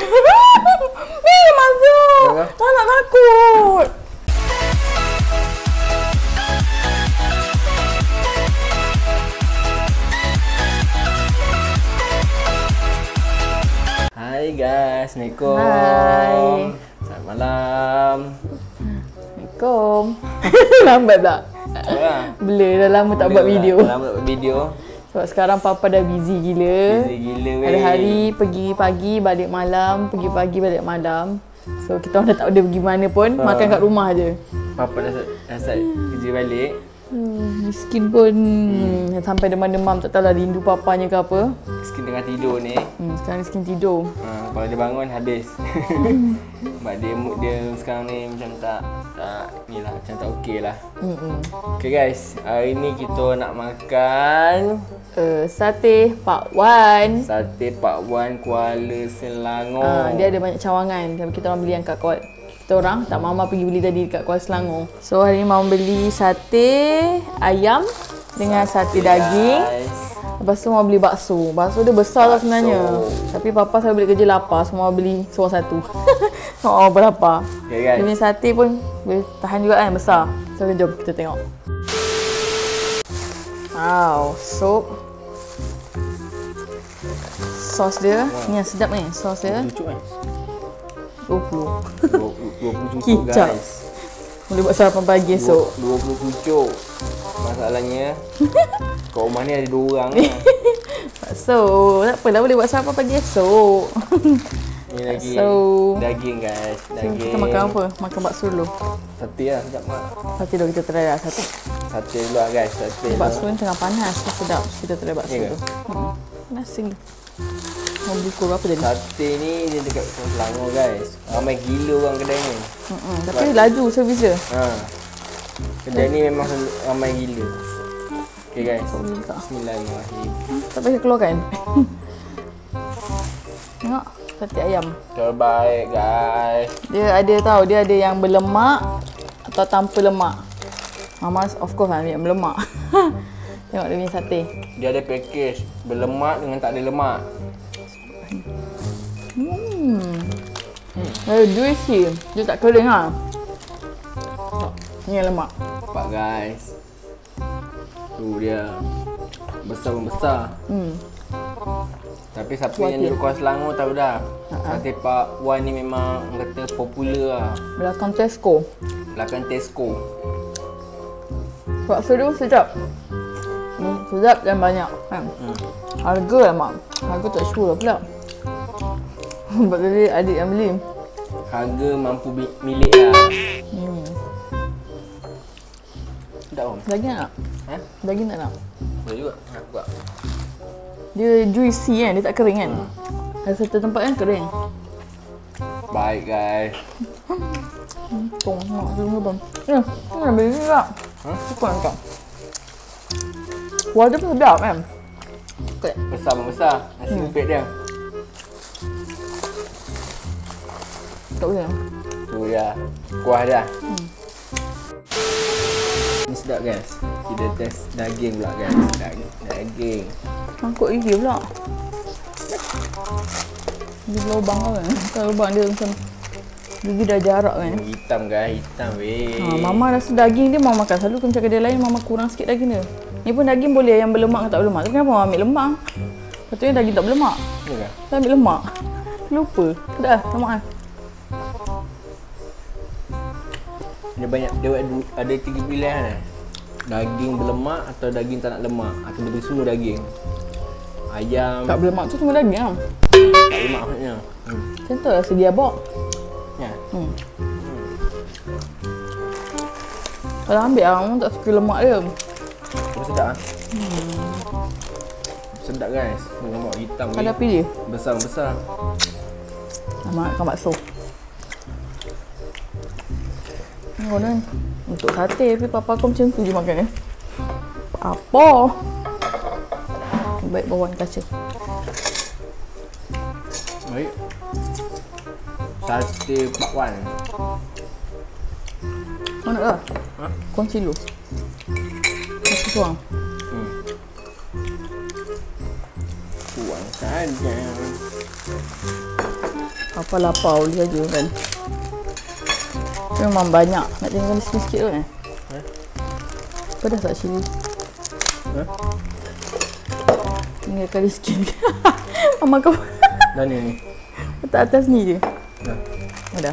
Masuk. Mana takut. Hai guys, Assalamualaikum. Hai. Selamat malam. Assalamualaikum. Lambat tak? Blur, dah lama tak buat video. Dah lama tak buat video. Sebab sekarang Papa dah busy gila. Busy gila weh. Ada hari pergi pagi, balik malam, pergi pagi, balik malam. So kita orang dah tak ada pergi mana pun, makan kat rumah je. Papa dah start kerja balik. Miskin pun sampai demam-demam, tak tahulah rindu papanya ke apa. Miskin tengah tidur ni. Sekarang miskin tidur. Kalau dia bangun habis. Sebab dia mood dia sekarang ni macam tak ni lah, macam tak okey lah. Okay guys, hari ni kita nak makan Sate Pak Wan. Sate Pak Wan Kuala Selangor. Dia ada banyak cawangan, tapi kita orang beli yang kat Kuala. Kita orang, tak Mama pergi beli tadi dekat Kuala Selangor. So hari ni Mama beli sate ayam dengan sate daging. Guys. Lepas tu Mama beli bakso. Bakso dia besar lah sebenarnya. Tapi Papa selalu beli kerja lapar, so Mama beli seorang satu. Oh, berapa? Okay guys. Dia punya sate pun boleh tahan juga kan, besar. So jom kita tengok. Wow, sup. Sos dia, ni yang sedap ni, sos dia. Cucuk kan? 20 20 cucuk Kicap. guys. Boleh buat sarapan pagi esok. 20 cucuk. Masalahnya kat rumah ni ada 2 orang lah. Bakso, tak apalah, boleh buat sarapan pagi esok. Ni lagi So, daging guys. so Daging. kita makan apa? Makan bakso dulu. Sate lah sekejap mak. Sate dulu kita try lah satu. Sate dulu lah guys. Sate Bakso ni tengah panas, so sedap. Kita try bakso Ya ke? tu. Nasi. Mau beli pukul berapa tadi? Sate ni dia dekat Selangor guys. Ramai gila orang kedai ni. Tapi laju servis dia. Kedai ni memang ramai gila. Okay guys. Boleh tak? Bismillahirrahmanirrahim. Tak payah keluarkan. Tengok, sate ayam. Terbaik guys. Dia ada tahu, dia ada yang berlemak atau tanpa lemak. Mama of course lah ambil yang berlemak. Tengok dia punya sate. Dia ada package berlemak dengan tak ada lemak. Juicy. Dia tak kering lah. Ni yang lemak. Nampak guys. Tu dia. Besar pun besar. Tapi siapa yang duduk Kuala Selangor tahu dah. Sate Pak Wan ni memang orang kata popular lah. Belakang Tesco. Belakang Tesco. Bakso dia pun sedap. Sedap dan banyak kan. Harga lah mak. Harga tak sure pula. Sebab tadi adik yang beli. Harga mampu milik lah. Sedap om. Daging tak nak? Daging tak nak? Boleh juga. Nak buat. Dia juicy kan, dia tak kering kan. Ada satu tempat kan kering. Baik guys. Tunggu, nak tunggu bang. Ni nak beli juga. Suka nak tak? Kuah dia pun sedap kan? Okay. Besar pun besar. Nasi upik dia. Tak boleh. Tu dia. Kuah dia. Ni sedap guys. Kita test daging pula guys. Daging. Mangkuk gigi pula. Dia lubang kan? Bukan lubang dia macam gigi dah jarak kan? Hitam guys. Hitam weh. Mama rasa daging dia Mama makan. Selalu kalau macam kedai lain Mama kurang sikit daging dia. Ni pun daging boleh yang berlemak atau tak berlemak. Tapi kenapa Mama ambil lemak? Patutnya daging tak berlemak. Ya ke? Saya ambil lemak. Lupa. Dah, lemak kan? Dia banyak. Dia ada 3 pilihan eh. Daging berlemak atau daging tak nak lemak. Atau dia beri semua daging. Ayam. Tak berlemak tu semua daging lah. Tak lemak maksudnya. Macam tu lah segi abok. Ya. Kalau ambil lah, Mama tak suka lemak dia. Tapi sedap ah. Sedap guys. Lemak hitam ni. Ada api dia. Besar-besar. Mama makan bakso. Konon untuk sate, tapi Papa aku macam tu je makan dia. Apa? Baik bawang kaca. Baik. Sate Pak Wan. Kau nak tak? Kunci dulu. Satu seorang. Puan saja. Apa lapar boleh saja kan. Memang banyak. Nak tinggal sikit-sikit kan? Pedas tak cili? Tinggal kali sikit. Mama kau. Dan ni. Letak atas ni je. Dah.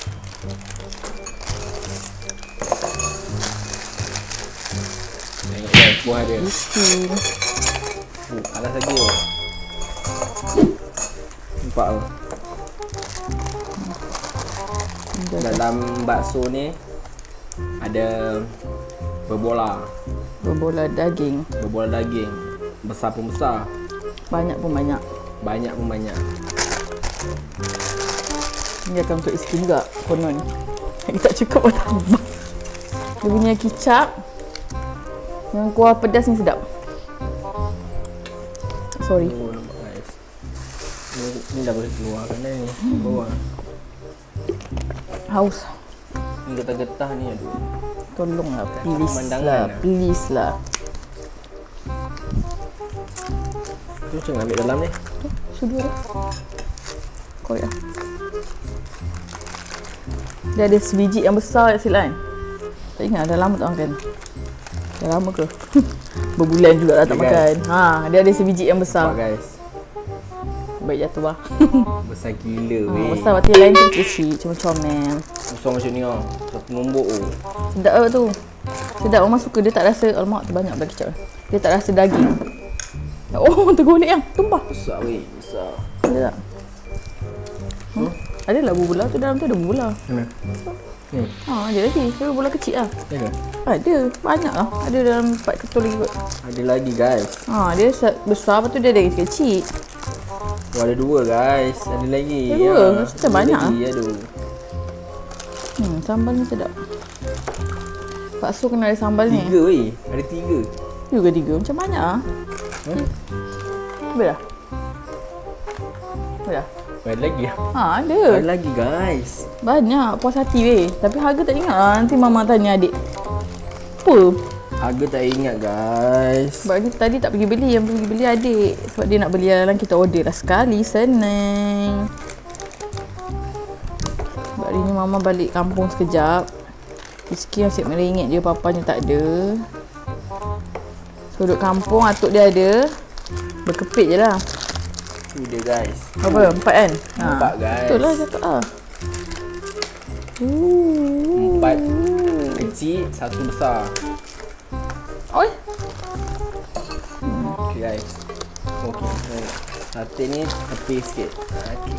Tengok guys, buah dia. Bising. Panas lagi. Nampak ke? Dalam bakso ni ada berbola. Berbola daging. Berbola daging. Besar pun besar. Banyak pun banyak. Banyak pun banyak. Ini akan untuk isi juga konon. Lagi tak cukup pun tambah. Dia punya kicap yang kuah pedas ni sedap. Sorry. Oh, nampak guys. Ni dah boleh keluar kan ni. Bawah. Haus. Ni getah-getah ni aduh. Tolonglah, please Pemandangan lah. lah. Please lah. Tu macam ambil dalam ni. Sudah dah. Kau ya. Dia ada sebiji yang besar kat sini kan. Tak ingat dah lama tak makan. Dah lama ke? Berbulan juga dah tak Dia makan. Ha, dia ada sebiji yang besar. Nampak guys. Baik jatuh lah. Besar gila weh. Besar berarti yang lain tu kecil. Cuma comel. Besar macam ni ah. Satu nombor oh. Sedap lah tu. Sedap, Mama suka. Dia tak rasa, alamak tu banyak dah kicap. Dia tak rasa daging. Oh, tergolek yang tumpah. Besar weh, besar. Ada tak? Ada lah bola tu, dalam tu ada bola. Mana? Ni. Ha, ada lagi. Dia bola kecil lah. Ni ke? Ada, banyak lah. Ada dalam 4 ketul lagi kot. Ada lagi guys. Ha, dia besar, lepas tu dia ada kecil. Oh, ada 2 guys. Ada lagi. Ada dua? Macam banyak lagi. Aduh. Sambal ni sedap. Bakso kena ada sambal ni. 3 weh. Ada 3. Juga 3. Macam banyak lah. Habis dah? Habis dah? Ada lagi ah. Ha, ada. Ada lagi guys. Banyak. Puas hati weh. Tapi harga tak ingat lah. Nanti Mama tanya adik. Apa? Harga tak ingat guys. Sebab ni tadi tak pergi beli. Yang pergi beli adik. Sebab dia nak beli dalam kita order lah sekali. Senang. Sebab hari ni Mama balik kampung sekejap. Rizky asyik meringit dia papanya tak ada. So duduk kampung, atuk dia ada. Berkepit je lah. Tu dia guys. Berapa? 4 kan? 4 guys. Betul lah cakap lah. 4 kecil, 1 besar. Oi. Okay guys. Okay. Sate ni tepi sikit. Okay.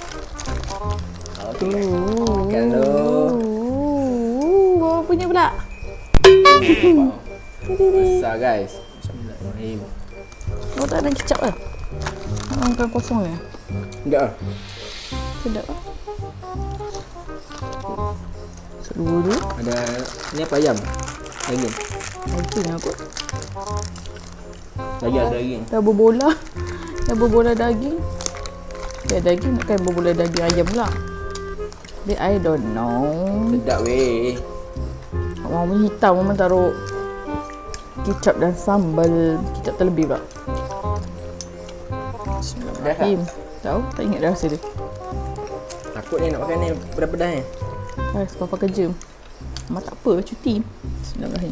Okay guys. Makan dulu. Bawa punya pula. Besar guys. Bismillahirrahmanirrahim. Kau tak ada kicap lah. Nak makan kosong ni. Enggak ah. Sedap lah. Sedua dulu. Ada ni apa ayam? Daging. Daging aku. Lagi ada daging. Dah berbola. Dah berbola daging. Ya daging bukan berbola daging ayam pula. But I don't know. Sedap weh. Mama hitam, Mama taruh kicap dan sambal. Kicap terlebih pula. Bismillahirrahmanirrahim. Tahu? Tak ingat dah rasa dia. Takut ni nak makan ni pedas-pedas ni. Sebab apa kerja. Mama tak apa, cuti. Bismillahirrahmanirrahim.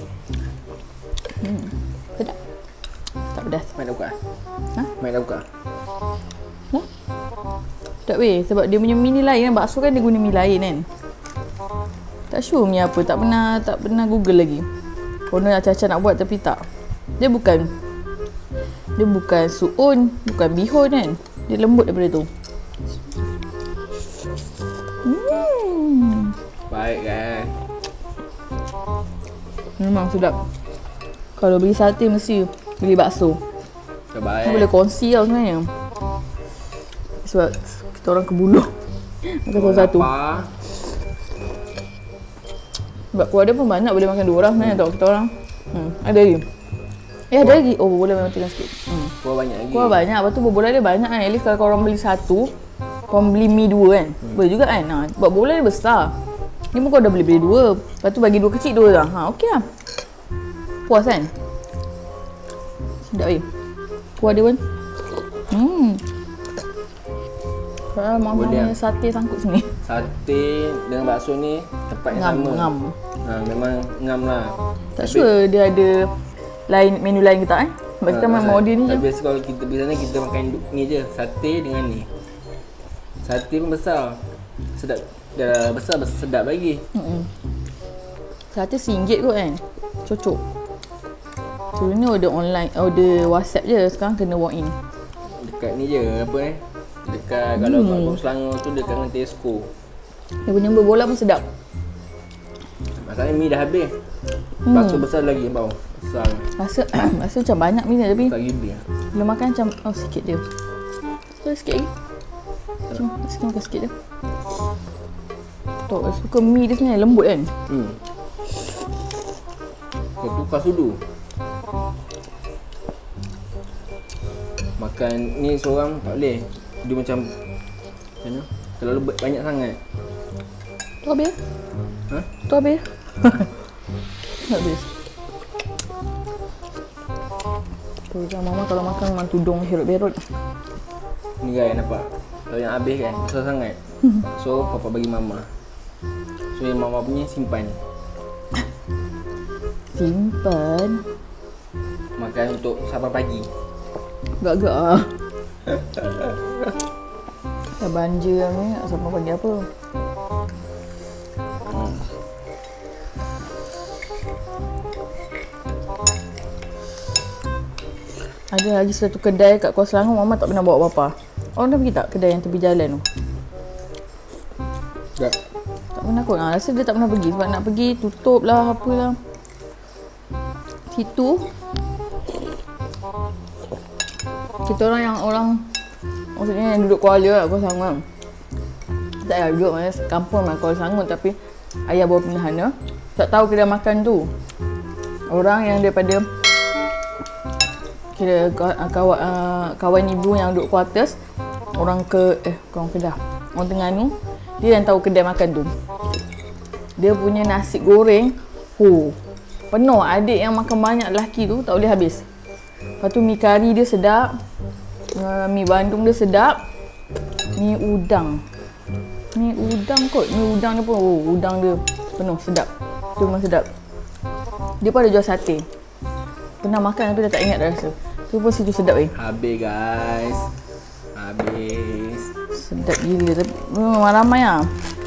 Sedap. Tak pedas. Mai dah buka? Ha? Mai dah buka? Dah? Tak weh, sebab dia punya mi ni lain kan. Bakso kan dia guna mi lain kan. Tak sure mi apa, tak pernah Google lagi. Konon Acah-Acah nak buat tapi tak. Dia bukan suun, bukan bihun kan. Dia lembut daripada tu. Baik kan? Memang sedap. Kalau beli sate mesti beli bakso. Terbaik. Kita boleh kongsi tau sebenarnya. Sebab kita orang kebuluh. Makan satu-satu. Sebab keluarga pun banyak, boleh makan 2 orang sebenarnya tau kita orang. Ada lagi. Ada lagi. Oh, boleh memang tinggal sikit. Kuah banyak lagi. Kuah banyak. Lepas tu berbola dia banyak kan. At least kalau korang beli 1, korang beli mi 2 kan. Boleh juga kan. Sebab bola dia besar. Ni pun kau dah boleh beli 2. Lepas tu bagi 2 kecil 2 lah. Okey lah. Puas kan? Sedap weh. Kuah dia pun. Mama punya sate sangkut sini. Sate dengan bakso ni tempat yang sama. Ngam. Memang ngam lah. Tak sure dia ada menu lain ke tak Sebab kita memang order ni je. Biasa kalau kita pergi sana kita makan ni je, sate dengan ni. Sate pun besar. Sedap. Dah besar sedap lagi. Sate RM1 kot kan. Cocok. Sebenarnya order online, order WhatsApp je. Sekarang kena walk in. Dekat ni je apa dekat kalau kat Selangor tu dekat dengan Tesco. Dia punya bola pun sedap. Masalahnya mi dah habis. Bakso besar lagi bau. Besar. Rasa macam banyak minit tapi tak gila. bila makan macam sikit je. Sikit lagi. Cuma makan sikit je. Tok suka mi dia sebenarnya lembut kan. Kau tukar sudu. Makan ni seorang tak boleh. Dia macam mana? Terlalu banyak sangat. Tu habis. Tu habis. Habis. Tu kan mama kalau makan memang tudung herut-berut. Ni guys nampak. Kalau yang habis kan besar sangat. So papa bagi mama. So yang mama punya simpan. Simpan. Makan untuk sampai pagi. Gak-gak lah. Dah banjir ni nak sampai pagi apa. Ada lagi satu kedai kat Kuala Selangor mama tak pernah bawa apa-apa. Orang dah pergi tak kedai yang tepi jalan tu? Tak. Tak pernah kot. Rasa dia tak pernah pergi sebab nak pergi tutup lah apalah. Situ kita maksudnya yang duduk Kuala lah, Kuala Selangor. Tak payah duduk mana kampung lah Kuala Selangor tapi ayah bawa pindahan ya. Tak tahu kedai makan tu. Orang yang daripada kira kawan ibu yang duduk quarters, orang Kedah, orang Terengganu, dia yang tahu kedai makan tu. Dia punya nasi goreng, penuh. Adik yang makan banyak lelaki tu tak boleh habis. Lepas tu mi kari dia sedap, mi Bandung dia sedap, mi udang kot. Mi udang dia pun, udang dia penuh, sedap. Tu memang sedap. Dia pun ada jual sate. Pernah makan tapi dah tak ingat dah rasa. Tu pun situ sedap Habis guys. Habis. Sedap gila tapi memang ramai lah.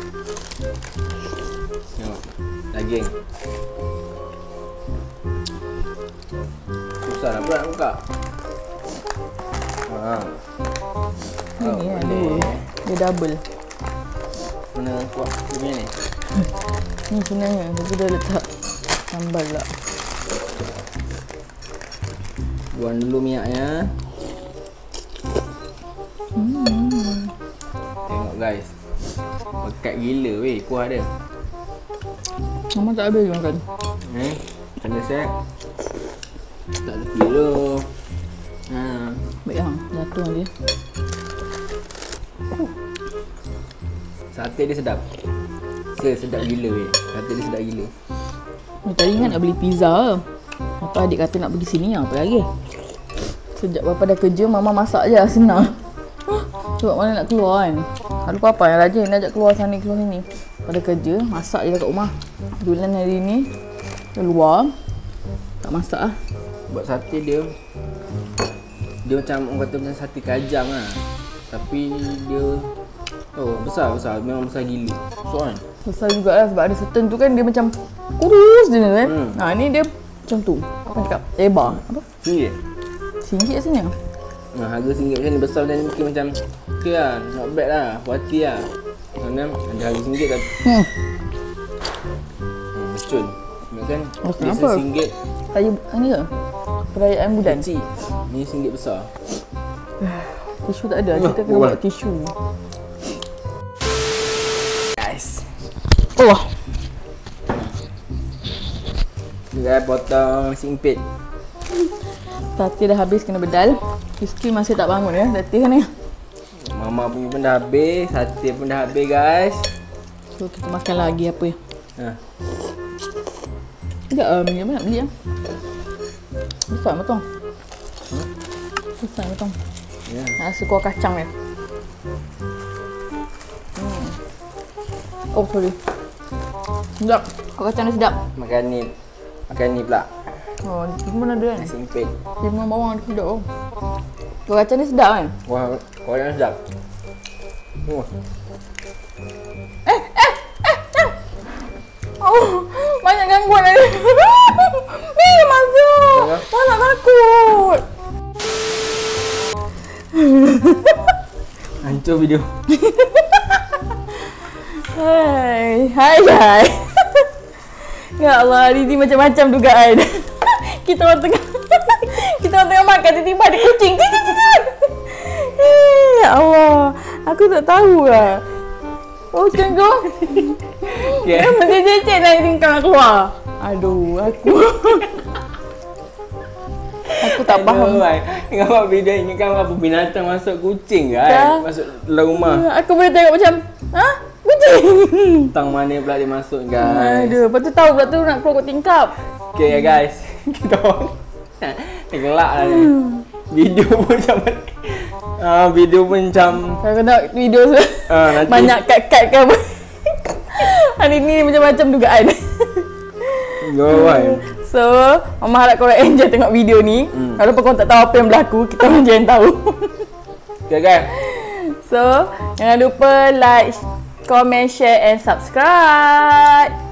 Tengok. Daging. Susah lah pula nak buka. Ni dua. Dia double. Mana kuat dia punya ni? Ni sebenarnya tapi dah letak sambal lah. Buang dulu minyaknya. Tengok guys. Pekat gila weh kuah dia. Mama tak habis makan. Kena set. Tak tepi dulu. Baik lah, jatuh dia. Sate dia sedap. Sedap gila weh. Sate dia sedap gila. Ni tadi kan nak beli pizza. Apa adik kata nak pergi sini apa lagi? Sejak bapa dah kerja, mama masak je senang. Sebab mana nak keluar kan? Lalu papa yang rajin ajak keluar sana keluar sini. Pada kerja, masak je kat rumah. Bulan hari ni keluar tak masak lah. Buat sate dia macam orang kata macam sate kajang lah. Tapi dia besar. Memang besar gila. Kan? Besar juga lah sebab ada certain tu kan dia macam kurus je kan. Ni dia macam tu. Apa cakap? Lebar. Apa? RM1 rasanya. Harga RM1 macam ni besar macam ni mungkin macam okey lah. Not bad lah. Puas hati lah. Kerana ada harga RM1 tapi Becun. Kan? Kenapa? RM1. Ni ke? Perayaan bulan. Kecil. Ni RM1 besar. Tisu tak ada. Kita kena buat tisu. Guys. Allah. Kita potong singpit. Sate dah habis kena bedal. Rizky masih tak bangun ya. Letih ni. Mama punya pun dah habis. Sate pun dah habis guys. So kita makan lagi apa ya. Sekejap minyak banyak beli ya. Besar potong. Besar potong. Rasa kuah kacang dia. Oh, sorry. Sedap. Kau kacang dia sedap. Makan ni pula. Oh, di mana ada kan? Nasi empik. Dia memang bawang dia sedap. Oh. Kau kacang dia sedap kan? Wah, kau yang sedap. Oh. Oh, banyak gangguan ada. Masuk. Mana takut. Hancur video. Hai. Ya Allah, ini macam-macam dugaan. Kita orang tengah makan, tiba-tiba ada kucing. Ya Allah, aku tak tahu lah. Oh, macam tu. Yeah. Mencecek nak tingkang keluar. Aduh, aku tak faham. Tengok buat video ingatkan apa binatang masuk kucing kan? Ya. Masuk dalam rumah. Aku boleh tengok macam, kucing. Tang mana pula dia masuk guys. Aduh, lepas tu tahu pula tu nak keluar kot tingkap. Okay ya guys. Kita orang tergelak lah ni. Video pun macam video pun macam Kalau kena video nanti. banyak cut-cut ke apa. Hari ni macam-macam dugaan. Gawai. So, Mama harap korang enjoy tengok video ni. Walaupun korang tak tahu apa yang berlaku, kita orang je yang tahu. Okay guys. So, jangan lupa like, comment, share and subscribe.